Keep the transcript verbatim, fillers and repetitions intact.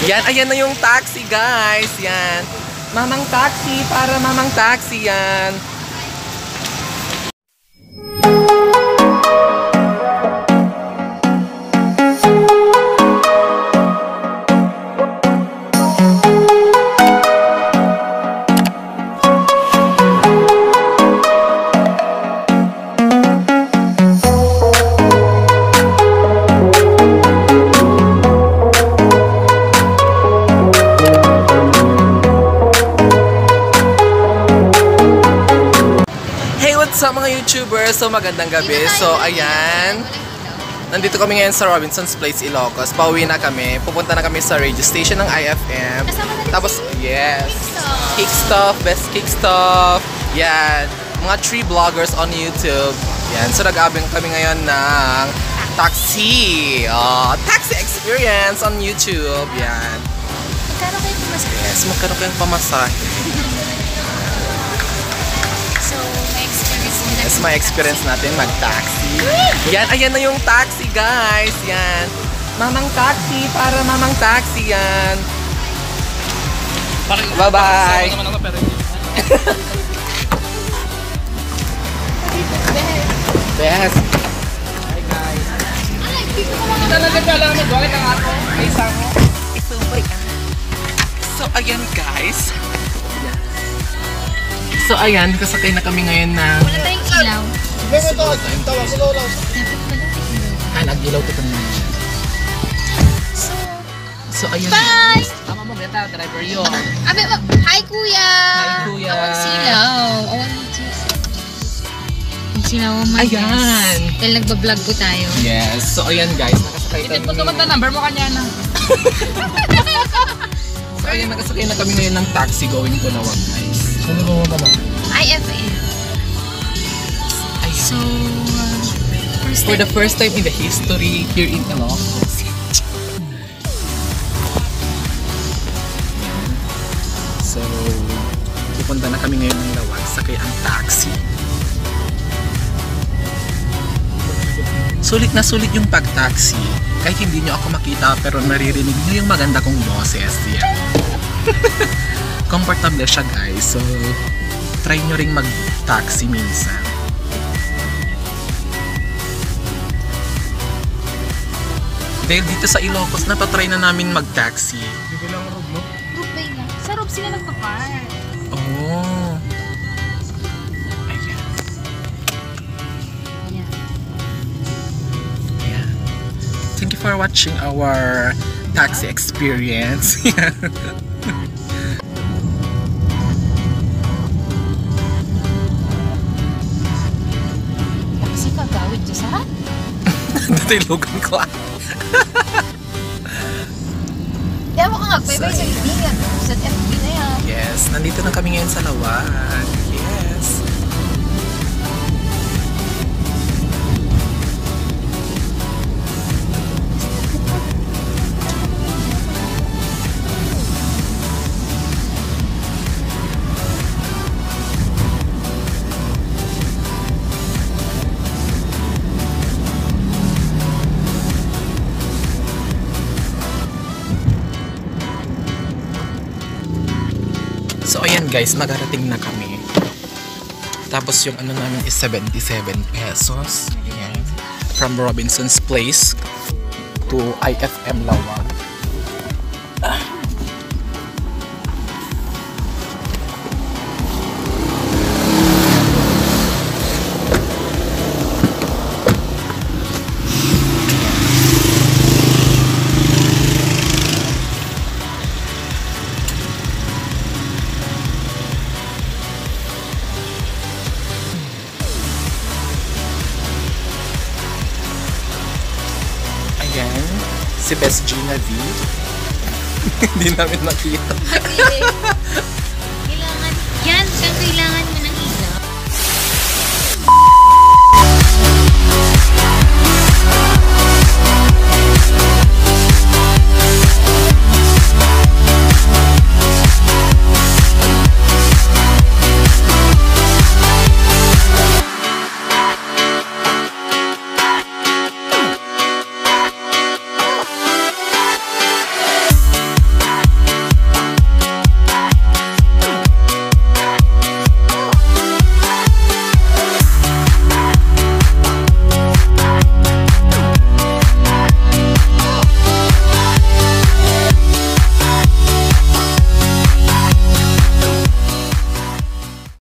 Yan, ayan na yung taxi, guys. Yan. Mamang taxi para mamang taxi yan. Sa mga YouTubers, so magandang gabi. So ayan, nandito kami ngayon sa Robinson's Place, Ilocos. Pauwi na kami, pupunta na kami sa radio station ng I F M. Tapos, yes, Cake Stuff, Best Cake Stuff. Yan, mga three vloggers on YouTube. Yan, so nag-abang kami ngayon ng taxi, uh, taxi experience on YouTube. Yan. Magkano kayo pamasahe? Yes, magkano kayong pamasahe? Yes, my experience natin mag-taxi. Yan, ayan na yung taxi, guys. Yan. Mamang taxi para mamang taxi yan. Bye-bye. Best. Hi, guys. Talaga pala na doon ang ato. May sango. So, ayan, guys. So, ayan, kasakay na kami ngayon na... Wala tayong ilaw. Bebe ito, tawag sa lolaw. Dapat pala ilaw. Ah, nag-ilaw ko na. So, so, ayan. bye! Tama mo, gata, driver yun. Abe, hi kuya! Hi, kuya. Awang silaw. Awang silaw. Ang silaw ang mga Ayan. guys. Dahil nagbablog po tayo. Yes. So, ayan, guys. Nakasakay kami. Ito ka number mo kanya na. So, ayan, nakasakay na kami ngayon ng taxi going to Nawag, guys. Ano ba mo ba? I F M. So, uh, first For time. the first time in the history here in Ilocos. So, pupunta na kami ngayon ng Lawag, sakay ang taxi. Sulit na sulit yung pag-taxi. Kahit hindi nyo ako makita, pero naririnig nyo yung maganda kong boses. Yan. Comfortable siya, guys. So, try nyo ring mag-taxi minsan. Dahil dito sa Ilocos, napatry na namin mag-taxi. Hindi lang rob, no? Group bay lang. Sa Rob sila nagpa-park. Oh. Ayan. Yeah. Ayan. Thank you for watching our taxi experience. Kasi kagawid to sa Natilugan ko. Di ako ka nagpaybay sa ibigan. Sa F B na yan. Yes, nandito na kami ngayon sa Lawag. Yes. So ayan guys, magarating na kami. Tapos yung ano namin is seventy-seven pesos. Ayan. From Robinson's Place to I F M Lawag. Ah. Ayan, si Best Gina V. Hindi namin nakita. Kailangan, yan, kailangan mo